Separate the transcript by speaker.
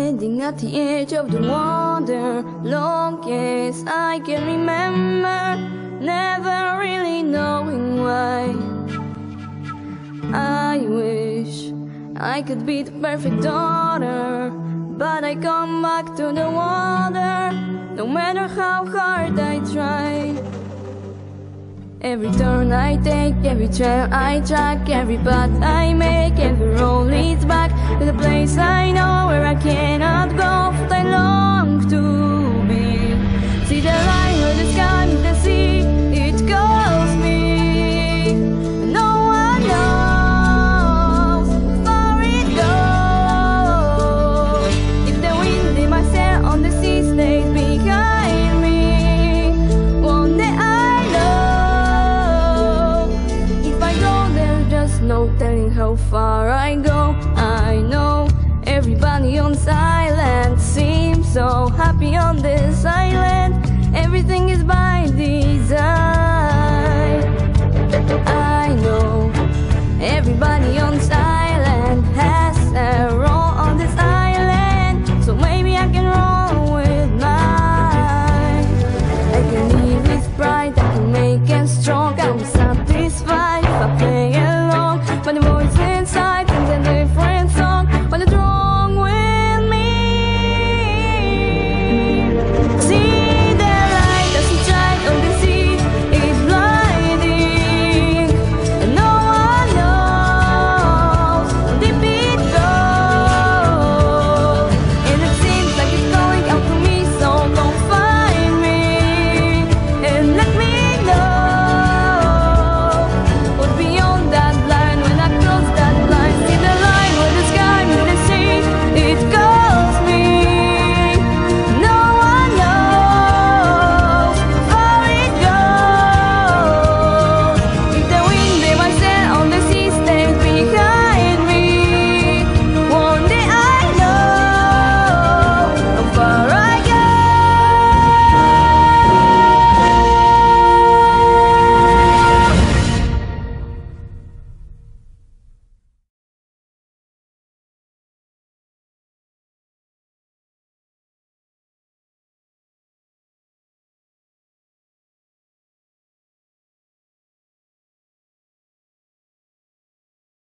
Speaker 1: standing at the edge of the water, longest I can remember, never really knowing why. I wish I could be the perfect daughter, but I come back to the water, no matter how hard I try. Every turn I take, every trail I track, every path I make, every road leads back to the place I know where I cannot go, but I long to be. See the line where the sky meets the sea, it calls me. No one knows how far it goes. If the wind in my sail on the sea stays behind me, one day I know. If I go there, just no telling how far I go. I know everybody on this island seems so happy on this island. Everything is by design.